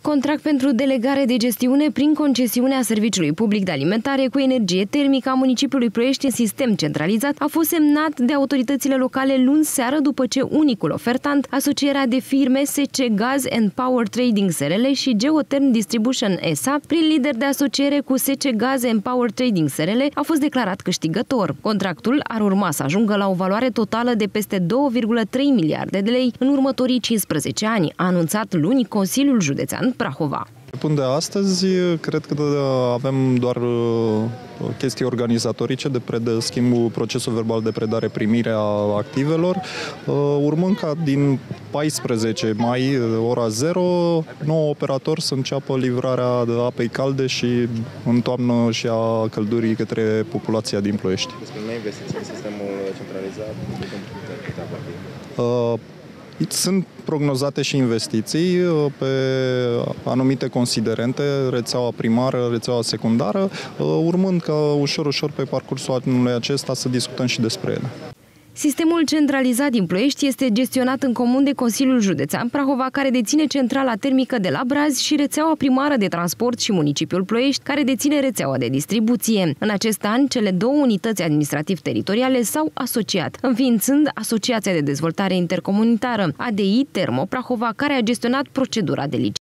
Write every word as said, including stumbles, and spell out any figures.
contract pentru delegare de gestiune prin concesiunea serviciului public de alimentare cu energie termică a municipiului Ploiești în sistem centralizat a fost semnat de autoritățile locale luni seară după ce unicul ofertant, asocierea de firme S C Gas and Power Trading S R L și Geotherm Distribution S A, prin lider de asociere cu S C Gas and Power Trading S R L, a fost declarat câștigător. Contractul ar urma să ajungă la o valoare totală de peste două virgulă trei miliarde de lei în următorii cincisprezece ani, a anunțat luni Consiliul Județean Prahova. Până de astăzi, cred că avem doar chestii organizatorice de pred, schimbul, procesul verbal de predare-primire a activelor, urmând ca din paisprezece mai, ora zero, nou operator să înceapă livrarea de apei calde și în toamnă și a căldurii către populația din Ploiești. Despre noi investiții în sistemul centralizat, Sunt prognozate și investiții pe anumite considerente, rețeaua primară, rețeaua secundară, urmând ca ușor, ușor pe parcursul anului acesta să discutăm și despre ele. Sistemul centralizat din Ploiești este gestionat în comun de Consiliul Județean Prahova, care deține centrala termică de la Brazi și rețeaua primară de transport și municipiul Ploiești, care deține rețeaua de distribuție. În acest an, cele două unități administrativ-teritoriale s-au asociat, înființând Asociația de Dezvoltare Intercomunitară, A D I Termo Prahova, care a gestionat procedura de licitație.